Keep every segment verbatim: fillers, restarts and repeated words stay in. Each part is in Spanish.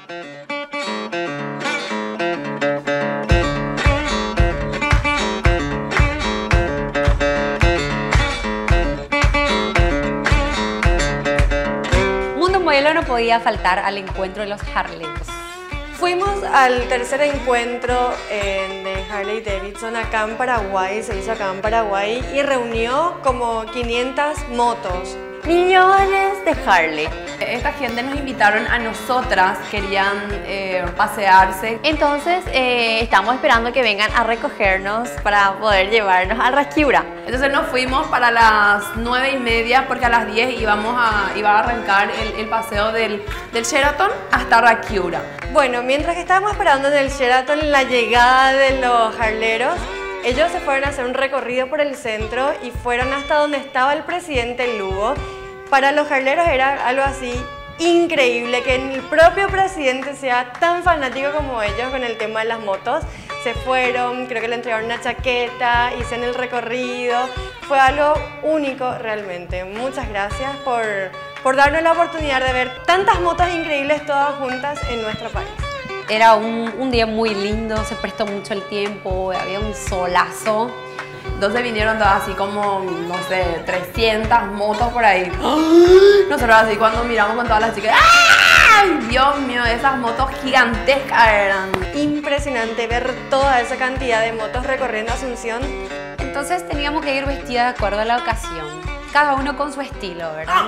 No podía faltar al encuentro de los harleros. Fuimos al tercer encuentro eh, de Harley Davidson acá en Paraguay, se hizo acá en Paraguay y reunió como quinientas motos. Millones de Harley. Esta gente nos invitaron a nosotras, querían eh, pasearse. Entonces eh, estamos esperando que vengan a recogernos para poder llevarnos a Raquiura. Entonces nos fuimos para las nueve y media porque a las diez íbamos a, iba a arrancar el, el paseo del, del Sheraton hasta Raquiura. Bueno, mientras que estábamos esperando en el Sheraton la llegada de los harleros, ellos se fueron a hacer un recorrido por el centro y fueron hasta donde estaba el presidente Lugo. Para los harleros era algo así increíble que el propio presidente sea tan fanático como ellos con el tema de las motos. Se fueron, creo que le entregaron una chaqueta, hicieron el recorrido. Fue algo único realmente. Muchas gracias por, por darnos la oportunidad de ver tantas motos increíbles todas juntas en nuestro país. Era un, un día muy lindo, se prestó mucho el tiempo, había un solazo. Entonces vinieron todas así como, no sé, trescientas motos por ahí. Nosotros así cuando miramos con todas las chicas, ¡ay, Dios mío! Esas motos gigantescas eran. Impresionante ver toda esa cantidad de motos recorriendo Asunción. Entonces teníamos que ir vestida de acuerdo a la ocasión. Cada uno con su estilo, ¿verdad?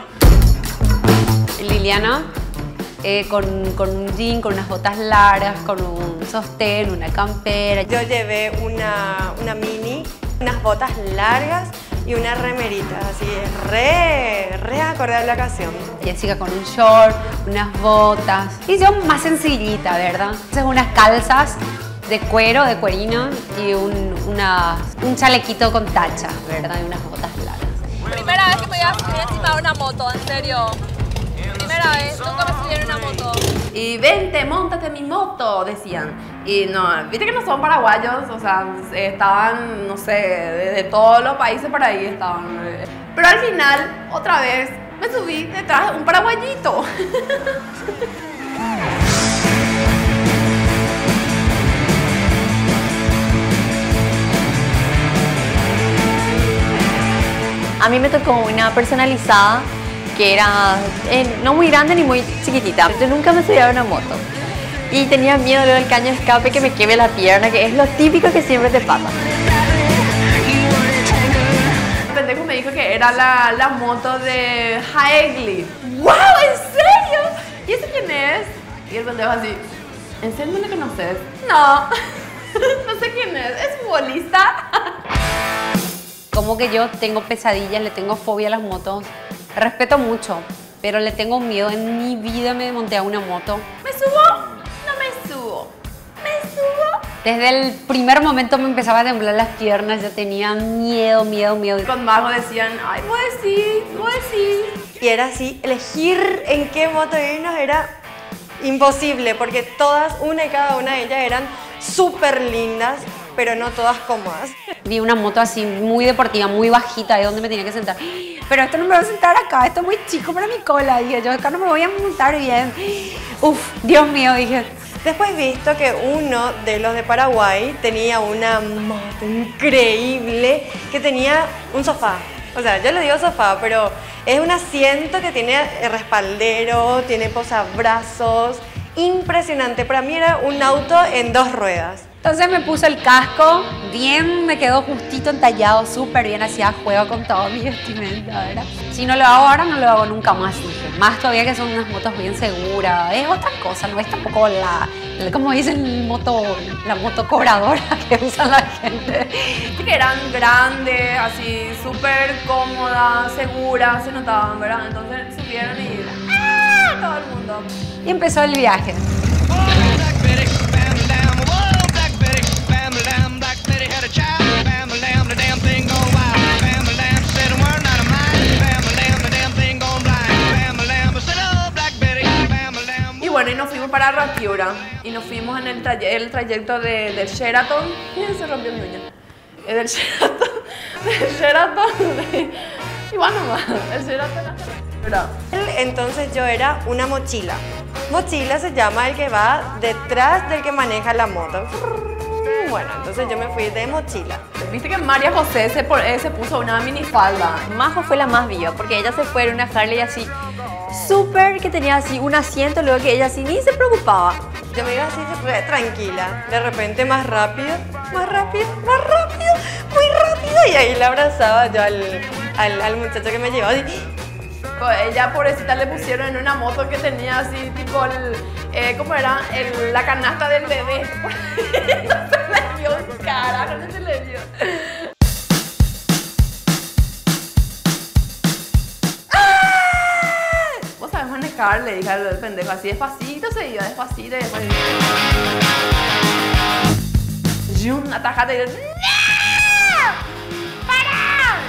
Liliana eh, con, con un jean, con unas botas largas, con un sostén, una campera. Yo llevé una, una mini, unas botas largas y una remerita, así re, re acorde a la ocasión. Jessica con un short, unas botas. Y yo más sencillita, ¿verdad? Entonces unas calzas de cuero, de cuerino y un, una, un chalequito con tacha, ¿verdad? Y unas botas largas. Primera vez que me iba a subir encima de una moto, en serio. Primera vez, nunca me subí en una moto. Y vente, móntate en mi moto, decían. Y no, viste que no son paraguayos, o sea, estaban, no sé, de, de todos los países por ahí estaban. Pero al final, otra vez, me subí detrás de un paraguayito. A mí me tocó una personalizada que era eh, no muy grande ni muy chiquitita. Yo nunca me subía a una moto y tenía miedo del caño de escape que me queme la pierna, que es lo típico que siempre te pasa. El pendejo me dijo que era la, la moto de Haegli. ¡Wow! ¿En serio? ¿Y ese quién es? Y el pendejo así, ¿en serio no le conoces? No, no sé quién es, ¿es futbolista? Como que yo tengo pesadillas, le tengo fobia a las motos. Respeto mucho, pero le tengo miedo. En mi vida me monté a una moto. ¿Me subo? No me subo. ¿Me subo? Desde el primer momento me empezaba a temblar las piernas. Yo tenía miedo, miedo, miedo. Con Majo decían, ay, voy a decir, voy a decir. Y era así, elegir en qué moto irnos era imposible, porque todas, una y cada una de ellas eran súper lindas, pero no todas cómodas. Vi una moto así muy deportiva, muy bajita, ahí donde me tenía que sentar. Pero esto no me voy a sentar acá, esto es muy chico para mi cola. Dije, yo acá no me voy a montar bien. Uf, Dios mío, dije. Después visto que uno de los de Paraguay tenía una moto increíble que tenía un sofá. O sea, yo le digo sofá, pero es un asiento que tiene respaldero, tiene posabrazos. Impresionante, para mí era un auto en dos ruedas. Entonces me puse el casco, bien, me quedó justito entallado, súper bien, hacía juego con todo mi vestimenta, ¿verdad? Si no lo hago ahora, no lo hago nunca más, dije. Más todavía que son unas motos bien seguras, es otra cosa, no es tampoco la, la como dicen, moto, la moto cobradora que usa la gente. Que eran grandes, así, súper cómodas, seguras, se notaban, ¿verdad? Entonces subieron y ¡ah! Todo el mundo. Y empezó el viaje. Y bueno, y nos fuimos para Raquiura y nos fuimos en el, traye el trayecto de, del Sheraton. ¿Quién se rompió mi uña? Del Sheraton, del Sheraton, de, igual nomás, el Sheraton. ¿verdad? Entonces yo era una mochila. Mochila se llama el que va detrás del que maneja la moto. Bueno, entonces yo me fui de mochila. Viste que María José se, por- eh, se puso una minifalda. Majo fue la más viva, porque ella se fue en una Harley así, súper, que tenía así un asiento, luego que ella así ni se preocupaba. Yo me iba así re tranquila. De repente más rápido, más rápido, más rápido, muy rápido. Y ahí la abrazaba yo al, al, al muchacho que me llevaba. Así. Pues ella, pobrecita, le pusieron en una moto que tenía así, tipo, el, eh, ¿cómo era? El- la canasta del bebé. Se le vio un carajo, no se le vio. ¡Ah! Vos sabés manejar, le dije al pendejo, así despacito se iba, despacito y después... Y una tajada y... ¡No! ¡Para!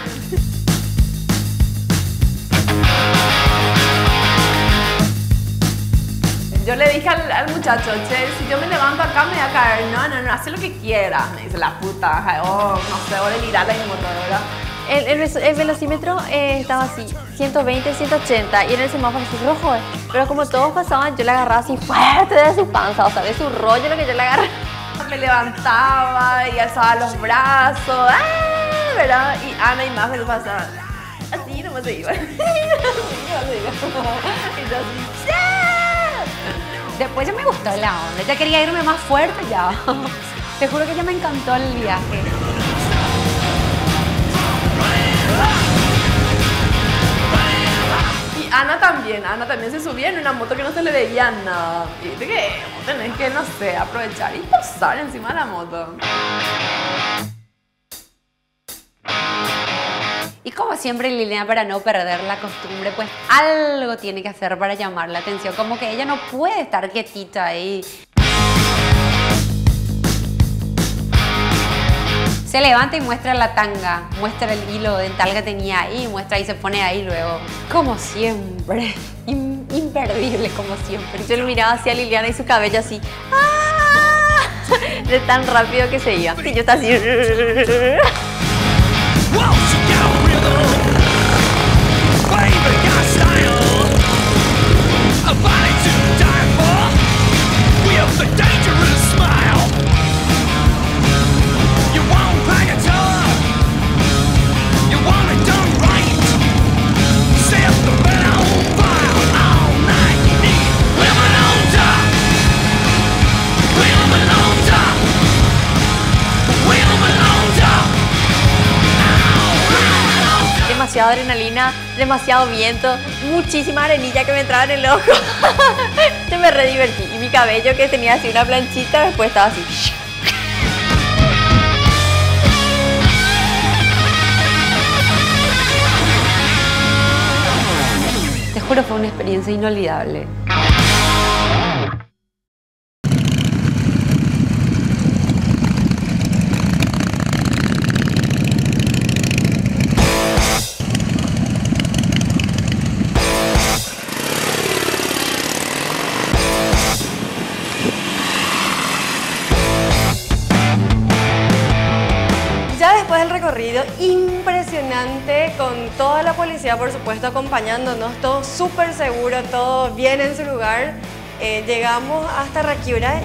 Yo le dije al, al muchacho, che, si yo me levanto acá me voy a caer. No, no, no, haz lo que quieras. Me dice la puta, ja, oh, no sé, voy a delirar la moto, ¿verdad? El, el, ves- el velocímetro eh, estaba así, ciento veinte, ciento ochenta, y en el semáforo así rojo, eh. Pero como todos pasaban, yo la agarraba así fuerte de su panza, o sea, de su rollo lo que yo la agarraba. Me levantaba y alzaba los brazos, ¡ah! ¿Verdad? Y Ana y más me pasaban. Así nomás se iba. Así nomás se iba. Y yo así, ¡yeah! Después ya me gustó la onda, ya quería irme más fuerte ya. Te juro que ya me encantó el viaje. Y Ana también, Ana también se subía en una moto que no se le veía nada. Y viste que vos tenés que, no sé, aprovechar y posar encima de la moto. Y como siempre Liliana, para no perder la costumbre, pues algo tiene que hacer para llamar la atención. Como que ella no puede estar quietita ahí. Se levanta y muestra la tanga, muestra el hilo dental que tenía ahí, muestra y se pone ahí luego. Como siempre, im- imperdible como siempre. Yo lo miraba hacia Liliana y su cabello así, ¡ah! De tan rápido que se iba. Y yo estaba así. Well, she got rhythm, baby got style, a body to die for, with a dangerous smile. You won't pack it up, you want it done right. Set the bed on fire all night. You need women on top, women on top, women on top. Demasiada adrenalina, demasiado viento, muchísima arenilla que me entraba en el ojo. Yo me re divertí. Y mi cabello, que tenía así una planchita, después estaba así. Te juro, fue una experiencia inolvidable. Ya después del recorrido, impresionante, con toda la policía, por supuesto, acompañándonos, todo súper seguro, todo bien en su lugar. Eh, llegamos hasta Raquiura.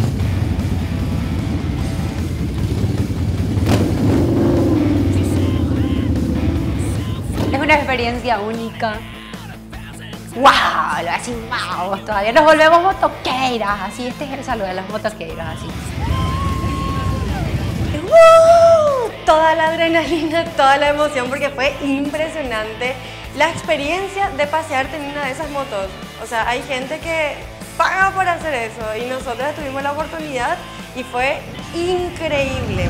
Es una experiencia única. ¡Wow! Así, wow, todavía nos volvemos motoqueiras. Así, este es el saludo de las motoqueiras, así. ¡Uh! Toda la adrenalina, toda la emoción, porque fue impresionante la experiencia de pasearte en una de esas motos. O sea, hay gente que paga por hacer eso y nosotros tuvimos la oportunidad y fue increíble.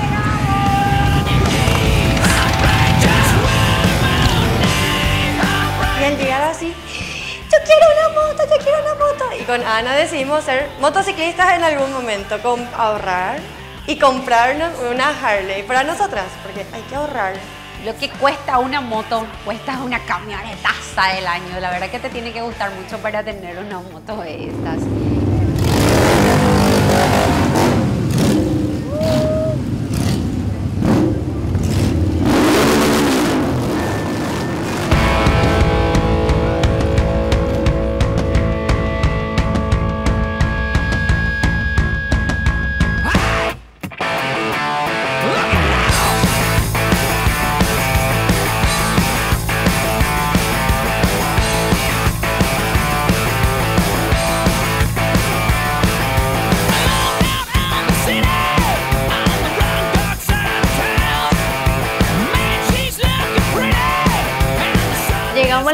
Y al llegar así, yo quiero una moto, yo quiero una moto. Y con Ana decidimos ser motociclistas en algún momento, con ahorrar y comprarnos una Harley para nosotras, porque hay que ahorrar. Lo que cuesta una moto, cuesta una camionetaza del año. La verdad que te tiene que gustar mucho para tener una moto de estas.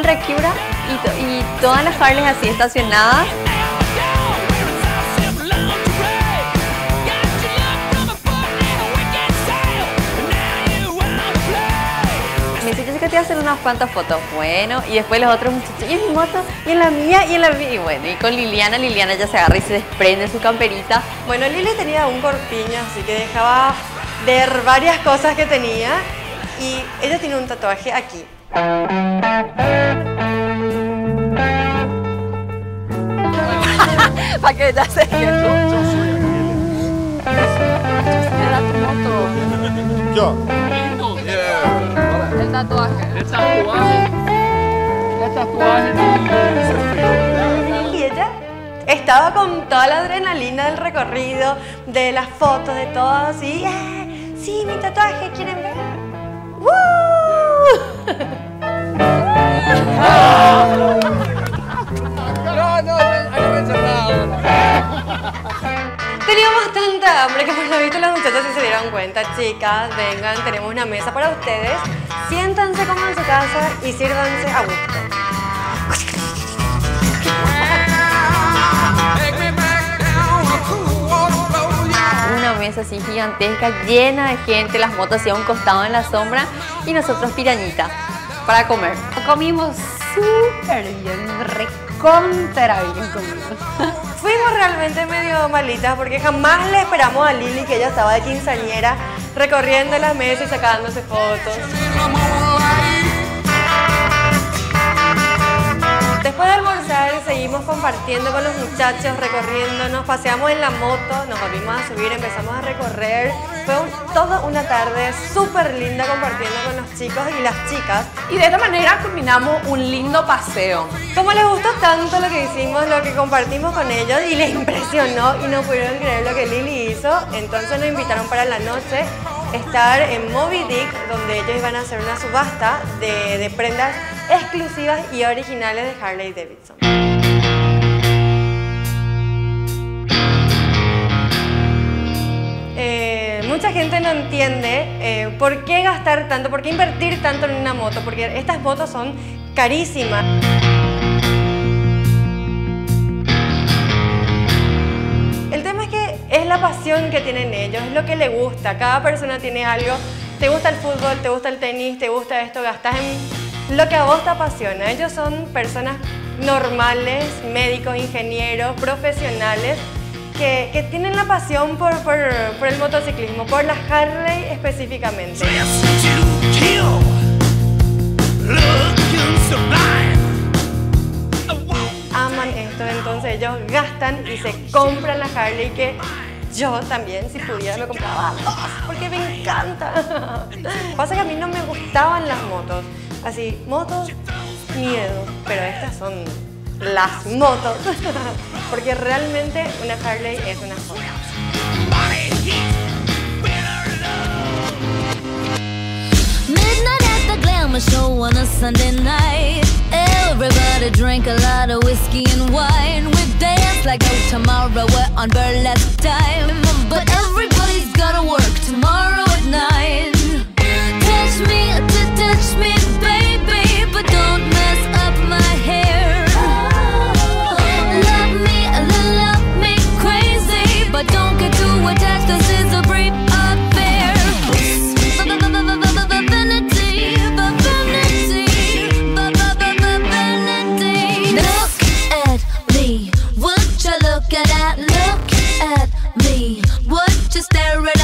al Recura y, to- y todas las Harleys así estacionadas. Me dice, yo sé que te voy a hacer unas cuantas fotos. Bueno, y después los otros muchachos, y en mi moto, y en la mía, y en la mía. Y bueno, y con Liliana, Liliana ya se agarra y se desprende su camperita. Bueno, Lili tenía un corpiño, así que dejaba ver varias cosas que tenía. Y ella tiene un tatuaje aquí. Para que ya se entienda. Era tu moto. Yo. El tatuaje. El tatuaje. El tatuaje. Y ella estaba con toda la adrenalina del recorrido, de las fotos, de todo así. ¡Eh! Sí, mi tatuaje, ¿quieren ver? ¡Woo! No, no, agárrense nada. Teníamos tanta hambre que por lo visto las muchachas sí se dieron cuenta. Chicas, vengan, tenemos una mesa para ustedes. Siéntanse como en su casa y sírvanse a gusto. Una mesa así gigantesca, llena de gente, las motos así a un costado en la sombra y nosotros pirañita para comer. Comimos súper bien, recontra bien comimos. Fuimos realmente medio malitas porque jamás le esperamos a Lili, que ella estaba de quinceañera, recorriendo la mesa y sacándose fotos. Después de almorzar seguimos compartiendo con los muchachos, recorriendo, nos paseamos en la moto, nos volvimos a subir, empezamos a recorrer. Fue un- toda una tarde súper linda compartiendo con los chicos y las chicas. Y de esta manera culminamos un lindo paseo. Como les gustó tanto lo que hicimos, lo que compartimos con ellos y les impresionó y no pudieron creer lo que Lili hizo, entonces nos invitaron para la noche estar en Moby Dick, donde ellos iban a hacer una subasta de, de prendas exclusivas y originales de Harley Davidson. Eh, mucha gente no entiende eh, por qué gastar tanto, por qué invertir tanto en una moto, porque estas motos son carísimas. El tema es que es la pasión que tienen ellos, es lo que les gusta. Cada persona tiene algo. Te gusta el fútbol, te gusta el tenis, te gusta esto, gastas en lo que a vos te apasiona. Ellos son personas normales, médicos, ingenieros, profesionales, que, que tienen la pasión por, por, por el motociclismo, por la Harley específicamente. Aman esto, entonces ellos gastan y se compran la Harley, que yo también, si pudiera, me compraba dos, porque me encanta. Pasa que a mí no me gustaban las motos, así, motos, miedo, pero estas son las motos, porque realmente una Harley es una joya. Midnight at the Glamour Show on a Sunday night. Everybody drank a lot of whiskey and wine. We danced like no tomorrow, we're on burlesque time. But everybody's gotta work tomorrow at nine. Touch me, t- touch me, baby, but don't mess up my hair. Love me, lo- love me crazy, but don't get too attached, this is a brief affair. Vanity, vanity, vanity. Look at me, would you look at that? Look at me, would you stare at